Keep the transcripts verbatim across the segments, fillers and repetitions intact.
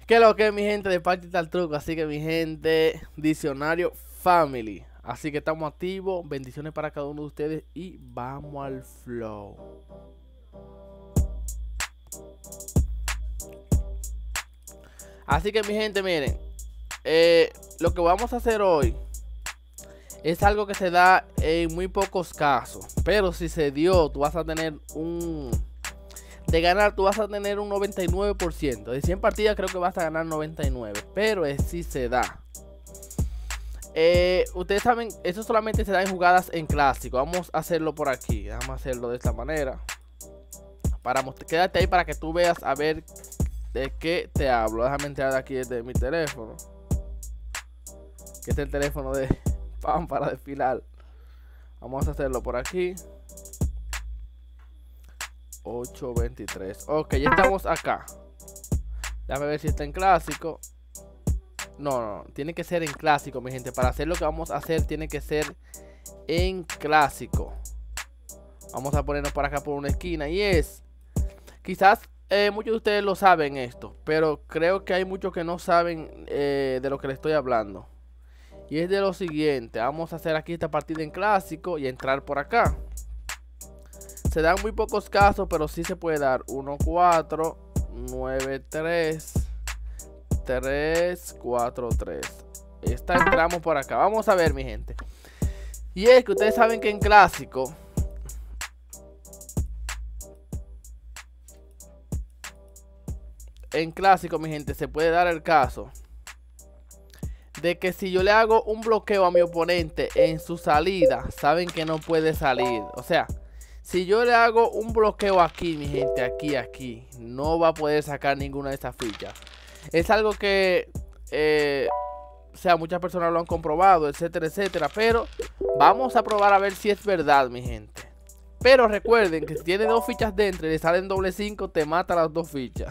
¿Qué lo que mi gente de Practical al Truco? Así que mi gente, diccionario family. Así que estamos activos. Bendiciones para cada uno de ustedes y vamos al flow. Así que mi gente, miren, eh, lo que vamos a hacer hoy es algo que se da en muy pocos casos. Pero si se dio, tú vas a tener un... De ganar, tú vas a tener un noventa y nueve por ciento. De cien partidas creo que vas a ganar noventa y nueve. Pero es si se da. Eh, ustedes saben, eso solamente se da en jugadas en clásico. Vamos a hacerlo por aquí. Vamos a hacerlo de esta manera. Para quédate ahí para que tú veas a ver de qué te hablo. Déjame entrar aquí desde mi teléfono. Que es el teléfono de Pam para desfilar. Vamos a hacerlo por aquí. ocho veintitrés. Ok, ya estamos acá. Déjame ver si está en clásico. No, no, tiene que ser en clásico, mi gente. Para hacer lo que vamos a hacer, tiene que ser en clásico. Vamos a ponernos por acá por una esquina. Y es, quizás eh, muchos de ustedes lo saben esto, pero creo que hay muchos que no saben eh, de lo que les estoy hablando. Y es de lo siguiente. Vamos a hacer aquí esta partida en clásico y entrar por acá. Se dan muy pocos casos, pero sí se puede dar. Uno cuatro, nueve tres, tres cuatro tres. Esta entramos por acá. Vamos a ver, mi gente. Y es que ustedes saben que en clásico En clásico, mi gente, se puede dar el caso de que si yo le hago un bloqueo a mi oponente en su salida, saben que no puede salir. O sea, si yo le hago un bloqueo aquí, mi gente, aquí, aquí, no va a poder sacar ninguna de esas fichas. Es algo que, eh, o sea, muchas personas lo han comprobado, etcétera, etcétera. Pero vamos a probar a ver si es verdad, mi gente. Pero recuerden que si tiene dos fichas dentro y le salen doble cinco, te mata las dos fichas.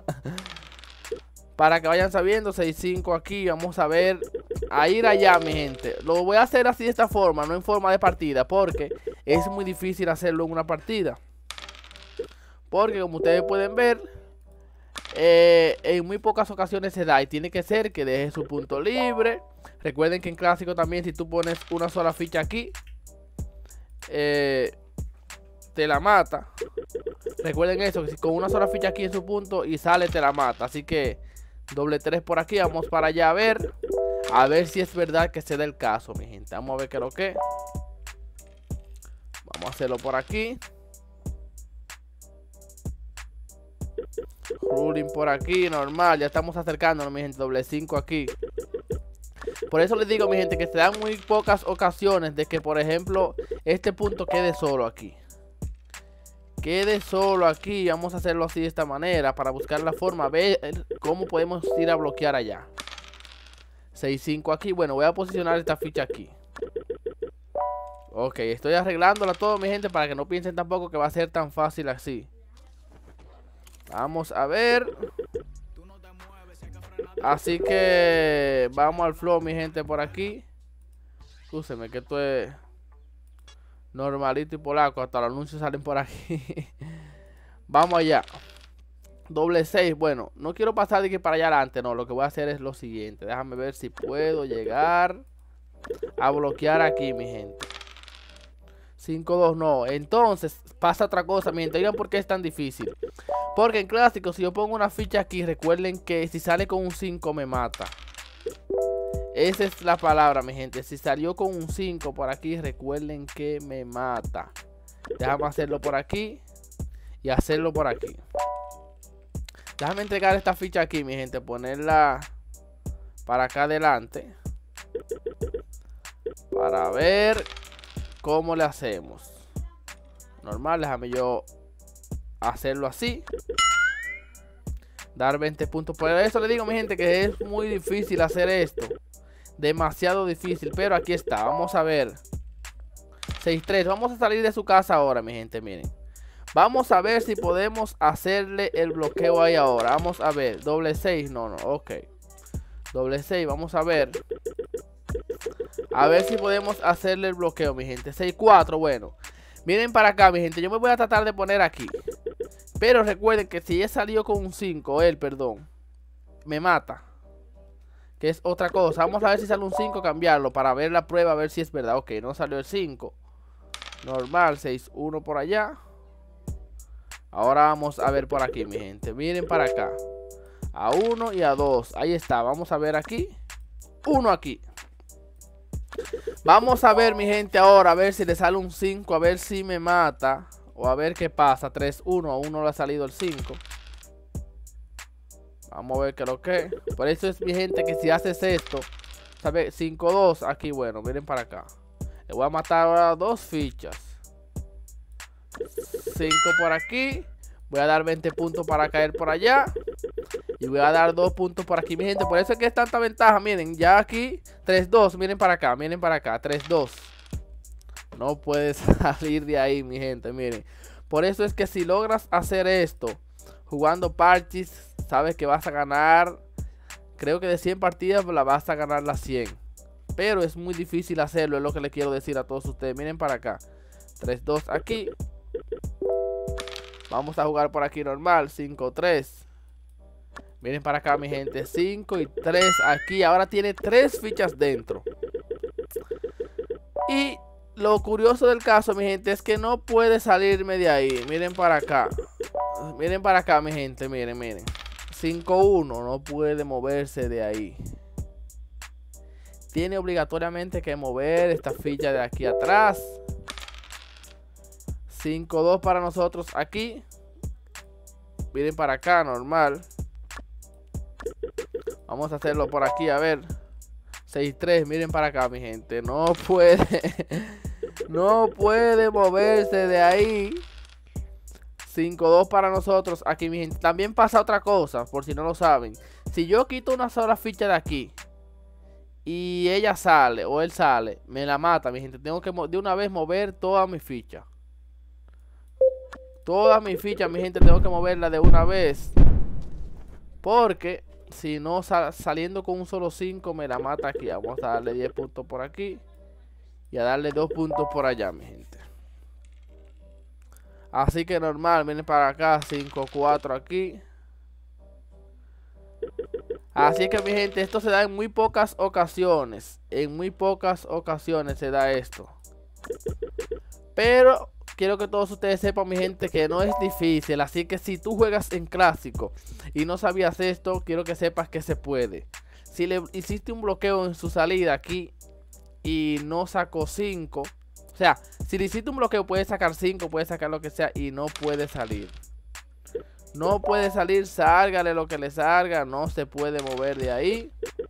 Para que vayan sabiendo, seis cinco aquí, vamos a ver, a ir allá, mi gente. Lo voy a hacer así de esta forma, no en forma de partida, porque es muy difícil hacerlo en una partida. Porque como ustedes pueden ver, eh, en muy pocas ocasiones se da. Y tiene que ser que deje su punto libre. Recuerden que en clásico también, si tú pones una sola ficha aquí, eh, te la mata. Recuerden eso, que si con una sola ficha aquí en su punto y sale, te la mata. Así que doble tres por aquí, vamos para allá a ver. A ver si es verdad que se da el caso, mi gente. Vamos a ver qué es lo que. Vamos a hacerlo por aquí. Ruling por aquí, normal. Ya estamos acercándonos, mi gente. Doble cinco aquí. Por eso les digo, mi gente, que se dan muy pocas ocasiones de que, por ejemplo, este punto quede solo aquí. Quede solo aquí. Vamos a hacerlo así de esta manera para buscar la forma, ver cómo podemos ir a bloquear allá. seis cinco aquí. Bueno, voy a posicionar esta ficha aquí. Ok, estoy arreglándola todo, mi gente, para que no piensen tampoco que va a ser tan fácil así. Vamos a ver. Así que vamos al flow, mi gente, por aquí. Escúcheme que esto es normalito y polaco. Hasta los anuncios salen por aquí. Vamos allá. Doble seis. Bueno, no quiero pasar de que para allá adelante. No, lo que voy a hacer es lo siguiente. Déjame ver si puedo llegar a bloquear aquí, mi gente. cinco dos no. Entonces pasa otra cosa, mi gente. Oigan por qué es tan difícil. Porque en clásico, si yo pongo una ficha aquí, recuerden que si sale con un cinco me mata. Esa es la palabra, mi gente. Si salió con un cinco por aquí, recuerden que me mata. Déjame hacerlo por aquí y hacerlo por aquí. Déjame entregar esta ficha aquí, mi gente. Ponerla para acá adelante. Para ver cómo le hacemos. Normal, déjame yo hacerlo así. Dar veinte puntos. Por eso le digo, mi gente, que es muy difícil hacer esto. Demasiado difícil, pero aquí está. Vamos a ver. seis tres. Vamos a salir de su casa ahora, mi gente, miren. Vamos a ver si podemos hacerle el bloqueo ahí ahora. Vamos a ver. Doble seis. No, no. Ok. Doble seis. Vamos a ver. A ver si podemos hacerle el bloqueo, mi gente. seis cuatro. Bueno. Miren para acá, mi gente. Yo me voy a tratar de poner aquí. Pero recuerden que si he salido con un cinco, él, perdón. me mata. Que es otra cosa. Vamos a ver si sale un cinco, cambiarlo para ver la prueba, a ver si es verdad. Ok, no salió el cinco. Normal, seis uno por allá. Ahora vamos a ver por aquí, mi gente. Miren para acá. A uno y a dos. Ahí está. Vamos a ver aquí. uno aquí. Vamos a ver, mi gente, ahora. A ver si le sale un cinco. A ver si me mata. O a ver qué pasa. tres uno. A uno le ha salido el cinco. Vamos a ver qué es lo que. Por eso es, mi gente, que si haces esto. ¿Sabe? cinco dos. Aquí, bueno. Miren para acá. Le voy a matar ahora dos fichas. cinco por aquí. Voy a dar veinte puntos para caer por allá. Y voy a dar dos puntos por aquí, mi gente. Por eso es que es tanta ventaja. Miren, ya aquí tres dos. Miren para acá, miren para acá. tres dos. No puedes salir de ahí, mi gente. Miren. Por eso es que si logras hacer esto jugando parches, sabes que vas a ganar. Creo que de cien partidas la vas a ganar las cien. Pero es muy difícil hacerlo. Es lo que les quiero decir a todos ustedes. Miren para acá. tres dos aquí. Vamos a jugar por aquí normal. cinco tres. Miren para acá, mi gente. cinco y tres aquí. Ahora tiene tres fichas dentro. Y lo curioso del caso, mi gente, es que no puede salirme de ahí. Miren para acá. Miren para acá, mi gente. Miren, miren. cinco uno. No puede moverse de ahí. Tiene obligatoriamente que mover esta ficha de aquí atrás. cinco dos para nosotros aquí. Miren para acá, normal. Vamos a hacerlo por aquí, a ver. seis tres, miren para acá, mi gente. No puede. No puede moverse de ahí. cinco dos para nosotros aquí, mi gente. También pasa otra cosa, por si no lo saben. Si yo quito una sola ficha de aquí y ella sale o él sale, me la mata, mi gente. Tengo que de una vez mover toda mi ficha. Todas mis fichas, mi gente, tengo que moverla de una vez. Porque si no, sal, saliendo con un solo cinco, me la mata aquí. Vamos a darle diez puntos por aquí. Y a darle dos puntos por allá, mi gente. Así que normal, miren para acá. cinco cuatro aquí. Así que, mi gente, esto se da en muy pocas ocasiones. En muy pocas ocasiones se da esto. Pero quiero que todos ustedes sepan, mi gente, que no es difícil. Así que si tú juegas en clásico y no sabías esto, quiero que sepas que se puede. Si le hiciste un bloqueo en su salida aquí y no sacó cinco, o sea, si le hiciste un bloqueo, puedes sacar cinco, puedes sacar lo que sea y no puede salir. No puede salir, sálgale lo que le salga, no se puede mover de ahí.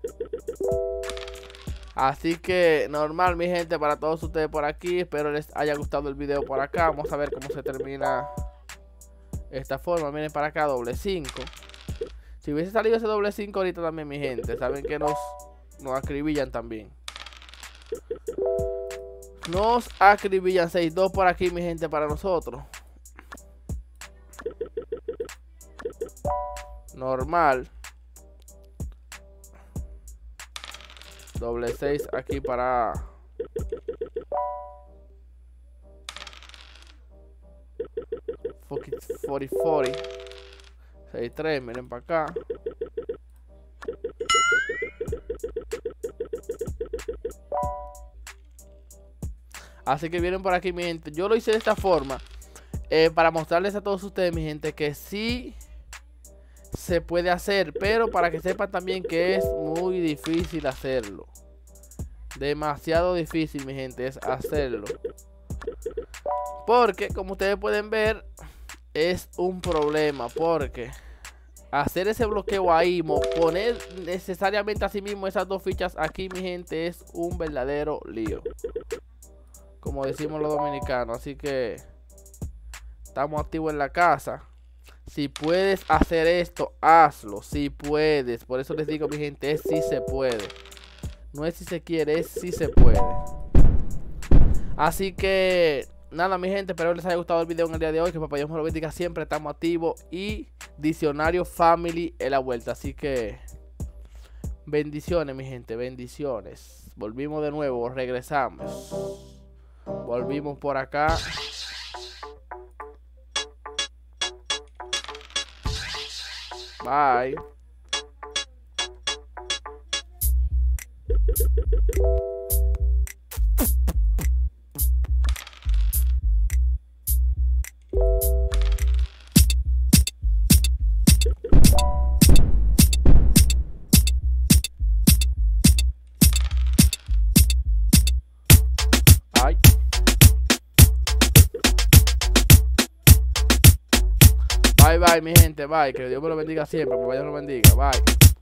Así que normal, mi gente, para todos ustedes por aquí. Espero les haya gustado el video por acá. Vamos a ver cómo se termina esta forma. Miren para acá, doble cinco. Si hubiese salido ese doble cinco ahorita también, mi gente, saben que nos, nos acribillan también. Nos acribillan. Seis dos por aquí, mi gente, para nosotros. Normal. Doble seis aquí para cuarenta cuarenta. seis tres, miren para acá. Así que vienen por aquí, mi gente. Yo lo hice de esta forma eh, para mostrarles a todos ustedes, mi gente, que sí se puede hacer, pero para que sepan también que es muy difícil hacerlo. Demasiado difícil, mi gente, es hacerlo. Porque, como ustedes pueden ver, es un problema. Porque hacer ese bloqueo ahí, poner necesariamente a sí mismo esas dos fichas aquí, mi gente, es un verdadero lío, como decimos los dominicanos. Así que estamos activos en la casa. Si puedes hacer esto, hazlo. Si puedes. Por eso les digo, mi gente, es si se puede. No es si se quiere, es si se puede. Así que nada, mi gente, espero les haya gustado el video en el día de hoy. Que papá Dios me lo bendiga siempre. Estamos activos. Y Diccionario Family en la vuelta. Así que bendiciones, mi gente, bendiciones. Volvimos de nuevo, regresamos. Volvimos por acá. Bye. Ay. Bye, bye, mi gente, bye. Que Dios me lo bendiga siempre, que Dios me lo bendiga, bye.